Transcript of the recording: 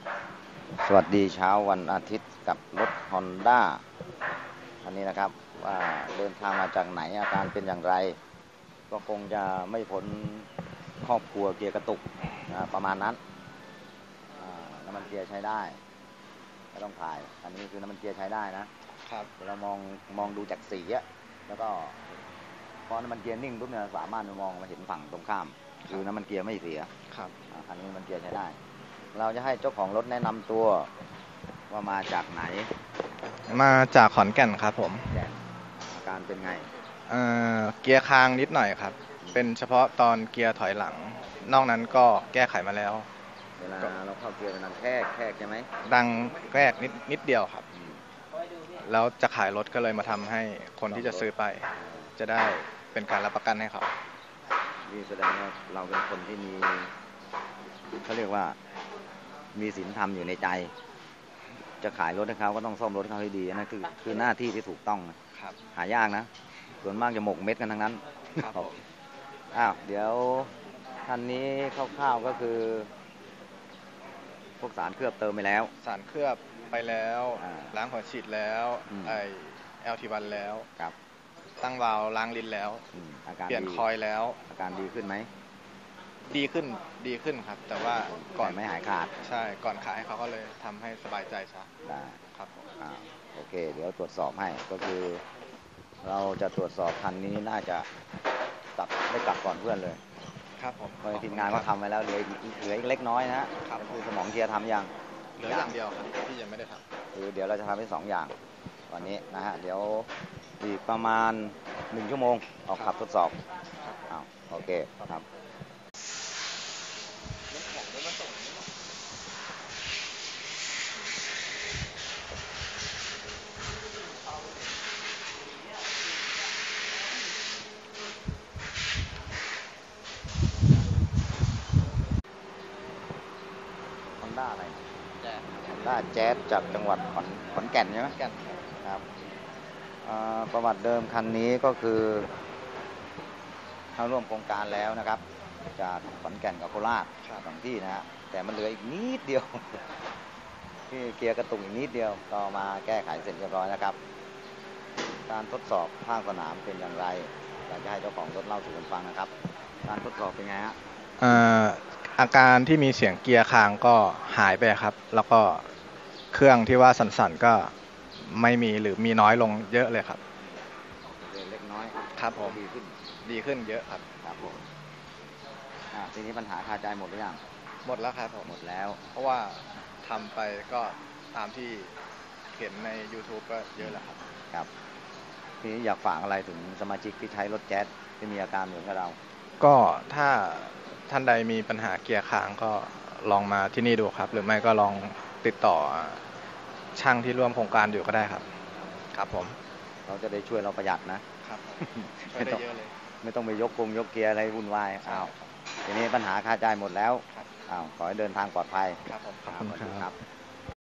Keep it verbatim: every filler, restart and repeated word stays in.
สวัสดีเช้าวันอาทิตย์กับรถ Honda อันนี้นะครับว่าเดินทางมาจากไหนอาการเป็นอย่างไรก็คงจะไม่พ้นครอบครัวเกียร์กระตุกนะประมาณนั้นน้ำมันเกียร์ใช้ได้ไม่ต้องถ่ายอันนี้คือน้ำมันเกียร์ใช้ได้นะครับเรามองมองดูจากสีอะแล้วก็พอน้ำมันเกียร์นิ่งปุ๊บเนี่ยสามารถมองมาเห็นฝั่งตรงข้ามคือน้ำมันเกียร์ไม่เสียครับอันนี้มันเกียร์ใช้ได้เราจะให้เจ้าของรถแนะนำตัวว่ามาจากไหนมาจากขอนแก่นครับผมอาการเป็นไงเอ่อเกียร์ค้างนิดหน่อยครับเป็นเฉพาะตอนเกียร์ถอยหลังนอกนั้นก็แก้ไขมาแล้วเวลาเราเข้าเกียร์มันดังแคกแคกใช่ไหมดังแกรกนิดนิดเดียวครับแล้วจะขายรถก็เลยมาทำให้คนที่จะซื้อไปจะได้เป็นการรับประกันให้เขานี่แสดงว่าเราเป็นคนที่มีเขาเรียกว่ามีศีลธรรมอยู่ในใจจะขายรถให้เขาก็ต้องซ่อมรถเขาให้ดีนั่นคือคือหน้าที่ที่ถูกต้องครับหายากนะส่วนมากจะหมกเม็ดกันทั้งนั้นครับอ้าวเดี๋ยวท่านนี้คร่าวๆก็คือพวกสารเคลือบเติมไปแล้วสารเคลือบไปแล้วล้างหัวฉีดแล้วไอแอลทีวันแล้วครับตั้งวาล์วล้างลิ้นแล้วเปลี่ยนคอยแล้วอาการดีขึ้นไหมดีขึ้นดีขึ้นครับแต่ว่าก่อนไม่หายขาดใช่ก่อนขายเขาก็เลยทำให้สบายใจซะได้ครับอ่าโอเคเดี๋ยวตรวจสอบให้ก็คือเราจะตรวจสอบคันนี้น่าจะกลับได้กลับก่อนเพื่อนเลยครับผมเพราะทีมงานก็ทำไว้แล้วเหลือเหลืออีกเล็กน้อยนะครับคือสมองเกียร์ทำยังเหลืออย่างเดียวครับที่ยังไม่ได้ทำคือเดี๋ยวเราจะทำให้สองอย่างวันนี้นะฮะเดี๋ยวอีกประมาณหนึ่งชั่วโมงออกขับทดสอบอ้าวโอเคครับHonda อะไร Honda Jazz จากจังหวัดขอนขอนแก่นใช่ไหมแก่นครับประวัติเดิมคันนี้ก็คือเข้าร่วมโครงการแล้วนะครับจากขอนแก่นกับโคราชสองที่นะฮะแต่มันเหลืออีกนิดเดียวที่เกียร์กระตุกอีกนิดเดียวต่อมาแก้ไขเสร็จเรียบร้อยนะครับการทดสอบภาคสนามเป็นอย่างไรอยากจะให้เจ้าของรถเล่าสู่กันฟังนะครับการทดสอบเป็นไงฮะอาการที่มีเสียงเกียร์ค้างก็หายไปครับแล้วก็เครื่องที่ว่าสั่นๆก็ไม่มีหรือมีน้อยลงเยอะเลยครับเล็กน้อยครับผมดีขึ้นดีขึ้นเยอะครับครับผมทีนี้ปัญหาคาใจหมดหรือยังหมดแล้วครับหมดแล้วเพราะว่าทำไปก็ตามที่เห็นใน YouTube ก็เยอะแล้วครับครับทีนี้อยากฝากอะไรถึงสมาชิกที่ใช้รถแจ๊สที่มีอาการเหมือนกับเราก็ถ้าท่านใดมีปัญหาเกียร์ค้างก็ลองมาที่นี่ดูครับหรือไม่ก็ลองติดต่อช่างที่ร่วมโครงการอยู่ก็ได้ครับครับผมเราจะได้ช่วยเราประหยัดนะครับช่วยได้เยอะเลยไม่ต้องไปยกกงยกเกียร์อะไรวุ่นวายอ้าวทีนี้ปัญหาคาใจหมดแล้วอ้าวขอให้เดินทางปลอดภัยครับผมขอบคุณครับ